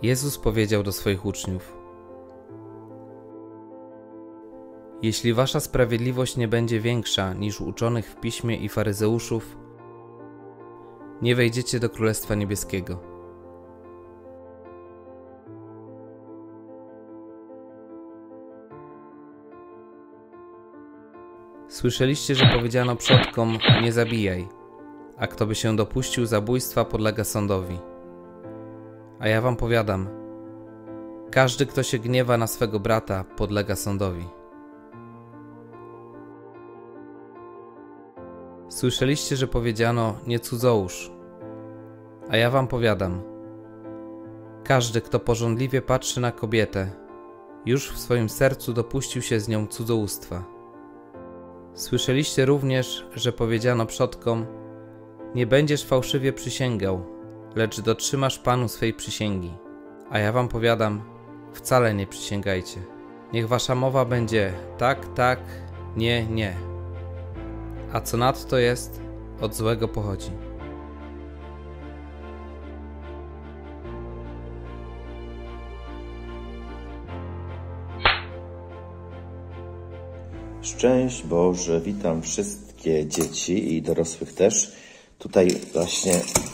Jezus powiedział do swoich uczniów: jeśli wasza sprawiedliwość nie będzie większa niż uczonych w piśmie i faryzeuszów, nie wejdziecie do Królestwa Niebieskiego. Słyszeliście, że powiedziano przodkom: nie zabijaj, a kto by się dopuścił zabójstwa, podlega sądowi. A ja wam powiadam, każdy, kto się gniewa na swego brata, podlega sądowi. Słyszeliście, że powiedziano: nie cudzołóż, a ja wam powiadam, każdy, kto pożądliwie patrzy na kobietę, już w swoim sercu dopuścił się z nią cudzołóstwa. Słyszeliście również, że powiedziano przodkom: nie będziesz fałszywie przysięgał, lecz dotrzymasz Panu swej przysięgi. A ja wam powiadam, wcale nie przysięgajcie. Niech wasza mowa będzie tak, tak, nie, nie. A co nadto jest, od złego pochodzi. Szczęść Boże, witam wszystkie dzieci i dorosłych też. Tutaj właśnie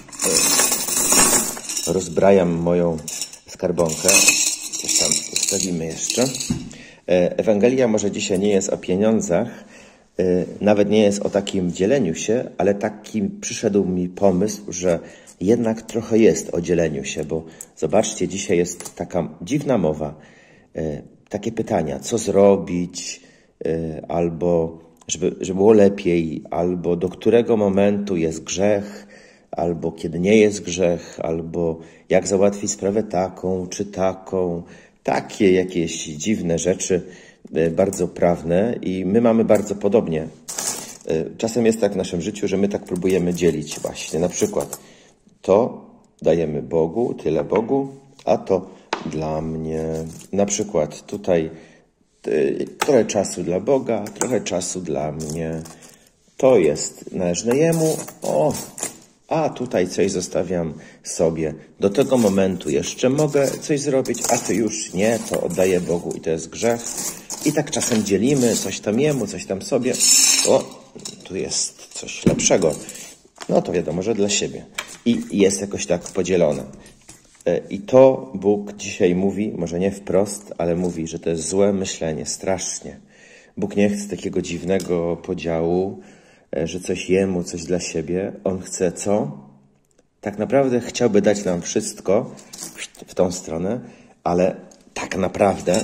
rozbrajam moją skarbonkę. Coś tam ustawimy jeszcze. Ewangelia może dzisiaj nie jest o pieniądzach, nawet nie jest o takim dzieleniu się, ale taki przyszedł mi pomysł, że jednak trochę jest o dzieleniu się, bo zobaczcie, dzisiaj jest taka dziwna mowa, takie pytania, co zrobić, albo żeby było lepiej, albo do którego momentu jest grzech, albo kiedy nie jest grzech, albo jak załatwić sprawę taką czy taką. Takie jakieś dziwne rzeczy, bardzo prawne i my mamy bardzo podobnie. Czasem jest tak w naszym życiu, że my tak próbujemy dzielić właśnie. Na przykład to dajemy Bogu, tyle Bogu, a to dla mnie. Na przykład tutaj trochę czasu dla Boga, trochę czasu dla mnie. To jest należne Jemu, a tutaj coś zostawiam sobie. Do tego momentu jeszcze mogę coś zrobić, a to już nie, to oddaję Bogu i to jest grzech. I tak czasem dzielimy, coś tam Jemu, coś tam sobie. Tu jest coś lepszego. No to wiadomo, że dla siebie. I jest jakoś tak podzielone. I to Bóg dzisiaj mówi, może nie wprost, ale mówi, że to jest złe myślenie, strasznie. Bóg nie chce takiego dziwnego podziału, że coś Jemu, coś dla siebie. On chce co? Tak naprawdę chciałby dać nam wszystko w tą stronę, ale tak naprawdę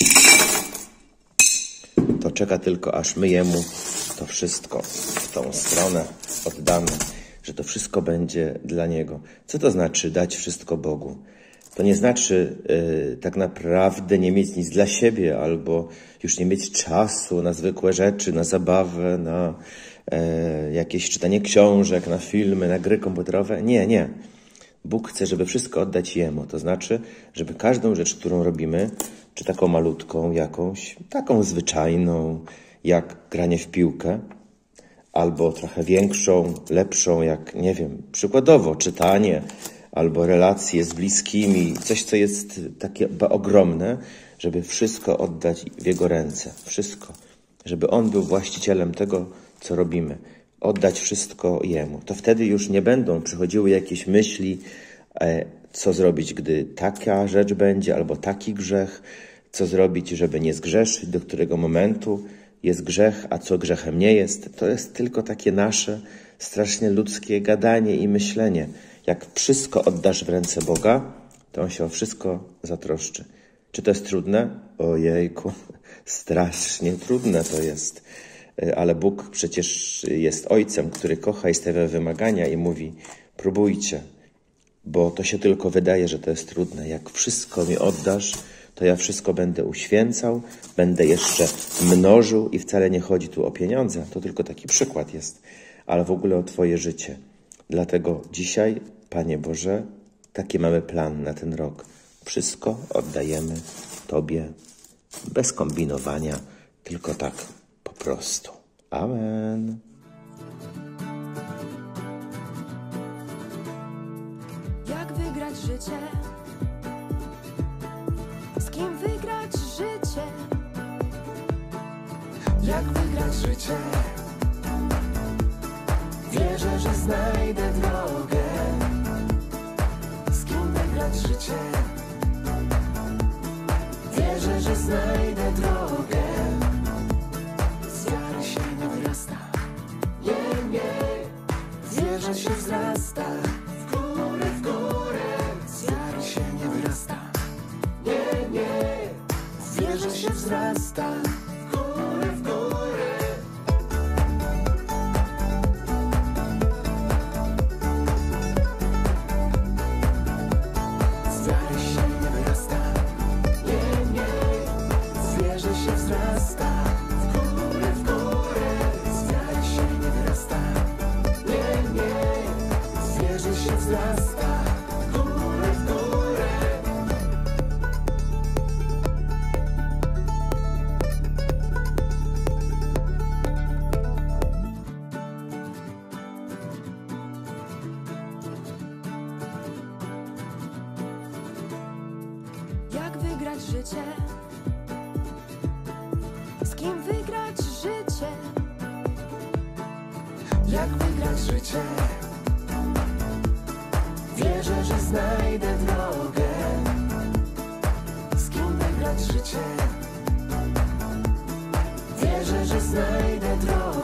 to czeka tylko, aż my Jemu to wszystko w tą stronę oddamy, że to wszystko będzie dla Niego. Co to znaczy dać wszystko Bogu? To nie znaczy tak naprawdę nie mieć nic dla siebie, albo już nie mieć czasu na zwykłe rzeczy, na zabawę, na jakieś czytanie książek, na filmy, na gry komputerowe. Nie. Bóg chce, żeby wszystko oddać Jemu. To znaczy, żeby każdą rzecz, którą robimy, czy taką malutką jakąś, taką zwyczajną, jak granie w piłkę, albo trochę większą, lepszą, jak, nie wiem, przykładowo czytanie, albo relacje z bliskimi, coś, co jest takie ogromne, żeby wszystko oddać w Jego ręce. Wszystko. Żeby On był właścicielem tego, co robimy. Oddać wszystko Jemu. To wtedy już nie będą przychodziły jakieś myśli, co zrobić, gdy taka rzecz będzie, albo taki grzech, co zrobić, żeby nie zgrzeszyć, do którego momentu jest grzech, a co grzechem nie jest. To jest tylko takie nasze strasznie ludzkie gadanie i myślenie. Jak wszystko oddasz w ręce Boga, to On się o wszystko zatroszczy. Czy to jest trudne? Ojejku, strasznie trudne to jest. Ale Bóg przecież jest Ojcem, który kocha i stawia wymagania i mówi: próbujcie, bo to się tylko wydaje, że to jest trudne. Jak wszystko mi oddasz, to ja wszystko będę uświęcał, będę jeszcze mnożył i wcale nie chodzi tu o pieniądze. To tylko taki przykład jest, ale w ogóle o Twoje życie. Dlatego dzisiaj, Panie Boże, taki mamy plan na ten rok. Wszystko oddajemy Tobie, bez kombinowania, tylko tak po prostu. Amen. Jak wygrać życie? życie. Wierzę, że znajdę drogę. Z kim wygrać życie? Wierzę, że znajdę drogę. Z wiary się nie wyrasta. Nie, nie. Wierzę się wzrasta. W górę, w górę. Z wiary się nie wyrasta. Nie, nie. Wierzę się wzrasta. W górę, w górę. Z wiary się nie wyrasta. Nie, nie. Wierzę się wzrasta. W górę, w górę. Z wiary się nie wyrasta. Nie, nie. Wierzę się wzrasta. W górę, w górę. Jak wygrać życie? Z kim wygrać życie? Jak wygrać życie? Wierzę, że znajdę drogę. Z kim wygrać życie? Wierzę, że znajdę drogę.